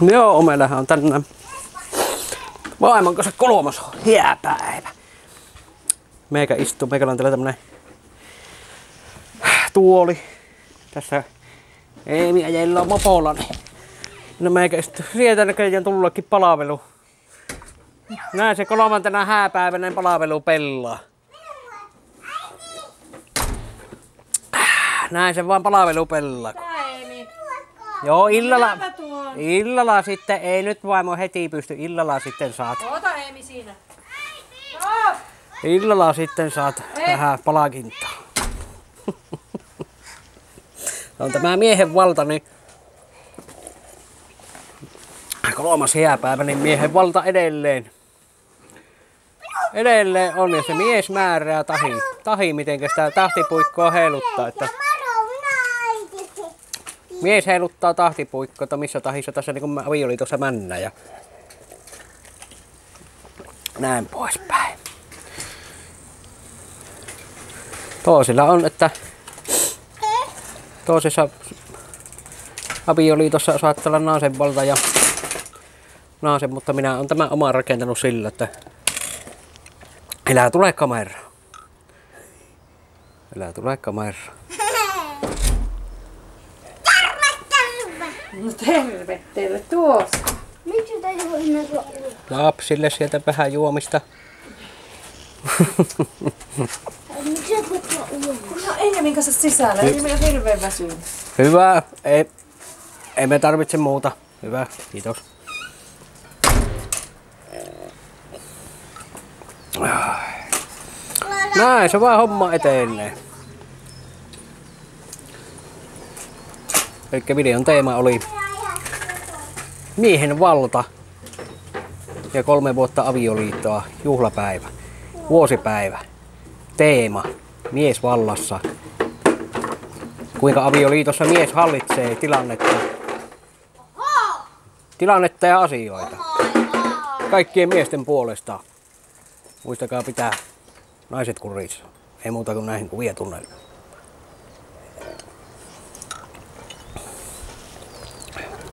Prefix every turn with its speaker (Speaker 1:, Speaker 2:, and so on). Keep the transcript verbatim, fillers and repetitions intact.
Speaker 1: Joo, meillähän on tänään vaimon kanssa kolmas hääpäivä. Meikä istuu, meikällä on täällä tämmönen tuoli. Tässä Eemi ajellaan mopolla. Niin. No meikä istuu. Sieltä näköjään tullakin palvelu. Näin se kolmantena hääpäivänä palvelu pelaa. Näin se vaan palvelu pelaa. Joo, illalla, illalla sitten, ei nyt vaimo heti pysty, illalla sitten saat.
Speaker 2: Oota Eemi siinä.
Speaker 1: Illalla sitten saat vähän palkintaa. On tämä miehen valta, niin kolmas hääpäivä, niin miehen valta edelleen. Edelleen on ja se mies määrää tahi, tahi mitenkä sitä tahtipuikkoa heiluttaa. Että mies heiluttaa tahtipuikkoa, missä tahissa tässä niin kuin avioliitossa männä ja näin poispäin. Toisilla on, että toisessa avioliitossa saattaa olla naisen valta ja naisen, mutta minä olen tämän oman rakentanut sillä, että elää tulee kamera. Elää tulee kamera.
Speaker 2: No terve teille tuossa.
Speaker 3: Miksi täytyy mennä tuolla?
Speaker 1: Lapsille sieltä vähän juomista.
Speaker 3: Miksi sä voit tuolla ulos?
Speaker 2: No Enjamin kanssa sisällä, ei meillä hirveen väsynyt.
Speaker 1: Hyvä, ei, ei me tarvitse muuta. Hyvä, kiitos. Näin se vaan homma etenee. Elikkä videon teema oli miehen valta ja kolme vuotta avioliittoa, juhlapäivä, vuosipäivä, teema, mies vallassa. Kuinka avioliitossa mies hallitsee tilannetta, tilannetta ja asioita. Kaikkien miesten puolesta. Muistakaa pitää naiset kurissa. Ei muuta kuin näihin kuvia tunnelmiin.